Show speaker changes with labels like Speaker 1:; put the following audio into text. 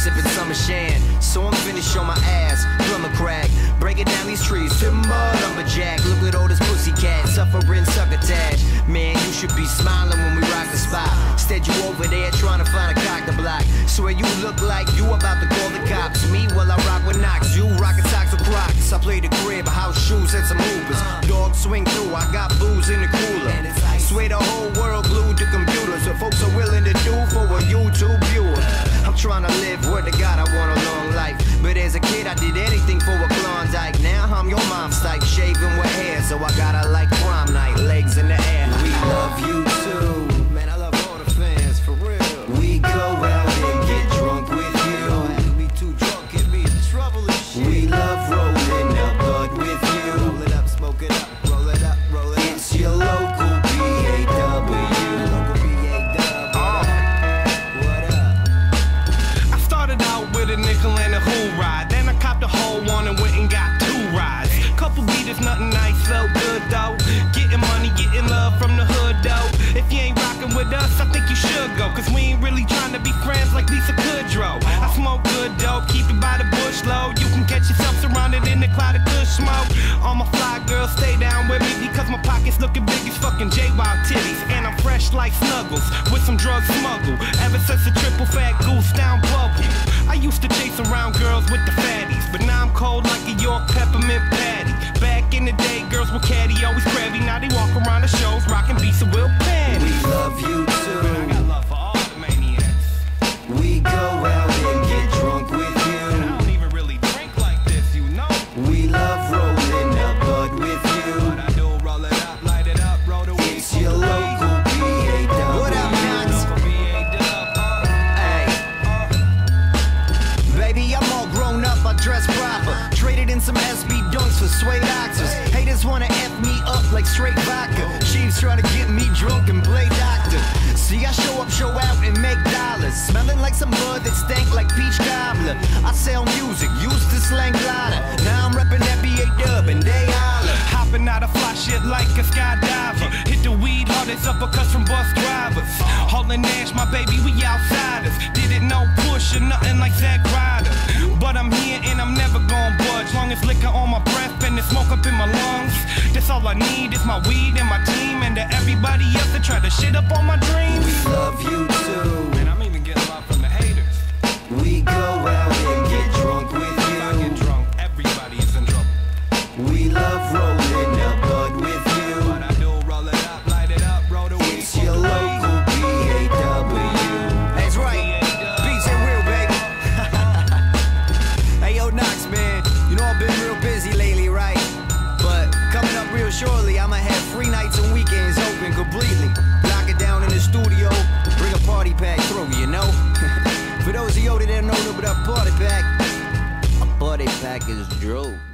Speaker 1: sipping summer shan. So I'm finished on my ass, plumber crack, breaking down these trees, timber, lumberjack. Look at all this pussycat, suffering succotash. Man, you should be smiling when we rock the spot. Instead you over there trying to find a cock to block. Swear you look like you about to call the cops. Me, well I rock with Knox, you rockin' socks with Crocs. I play the crib, house shoes and some hoopers. Dog swing through, I got booze in the cooler. Swear the whole world glued to computers. What folks are willing to do for a YouTube viewer. I'm trying to live, word to God I want a long life. But as a kid I did anything for a Klondike. Now I'm your mom's type, shaving with hair. So I gotta like prom night, legs in the air. We love you too. Man, I love all the fans, for real. We go out and get drunk with you. Don't have to be too drunk, get me in trouble and shit. We love rolling up bud with you. Roll it up, smoke it up, roll it up, roll it up. It's your local B.A.W.
Speaker 2: With a nickel and a whole ride. Then I copped a whole one and went and got 2 rides. Couple beaters, nothing nice, felt good though. Getting money, getting love from the hood though. If you ain't rocking with us, I think you should go. Cause we ain't really trying to be friends like Lisa Kudrow. I smoke good dope, keep it by the bush low. You can catch yourself surrounded in a cloud of good smoke. All my fly girls stay down with me because my pockets looking big as fucking J-Wild titties. And I'm fresh like Snuggles with some drugs smuggled. Ever since the triple fat goose down bubble. I used to chase around girls with the fatties, but now I'm cold like a York peppermint patty. Back in the day, girls were catty, always crabby. Now they walk around the shows, rockin' beats of Will Penn.
Speaker 1: We love you too.
Speaker 2: I got love for all the maniacs.
Speaker 1: We go out and get drunk with you.
Speaker 2: And I don't even really drink like this, you know.
Speaker 1: We love rolling up bud with you.
Speaker 2: What I do, roll it up, light it up, roll the weed.
Speaker 1: It's your local B.A.W. What up, Knox? Baby, I'm all grown up, I dress proper. Traded in some SB dunks for suede oxers. Haters wanna F me up like straight vodka. Chiefs try to get me drunk and play doctor. See, I show up, show out, and make dollars. Smelling like some bud that stank like peach cobbler. I sell music, used to slang glider. Now I'm reppin' that B.A.W. and they holler.
Speaker 2: Hopping out of fly shit like a skydiver. Hit the weed, hardest uppercuts from bus drivers. Haulin' Nash, my baby, we outsiders. Didn't know push or nothing like Zack Ryder. But I'm here and I'm never gon' budge. Long as liquor on my breath and the smoke up in my lungs. That's all I need is my weed and my team. And to everybody else that try to shit up on my dreams.
Speaker 1: We love you too.
Speaker 2: And I'm even getting love from the haters.
Speaker 1: We go out and get drunk with you.
Speaker 2: If I get drunk, everybody is in trouble.
Speaker 1: We love rolling up bud with you.
Speaker 2: What I do, roll it up, light it up, roll the weed.
Speaker 1: It's your local B.A.W. That's right, beats ain't real, baby. Hey yo, Knox, man, you know I've been real busy lately, right? But coming up real shortly, I'ma have free nights and weekends open completely. Lock it down in the studio, bring a party pack through, you know? For those of you that don't know about a party pack is Drew.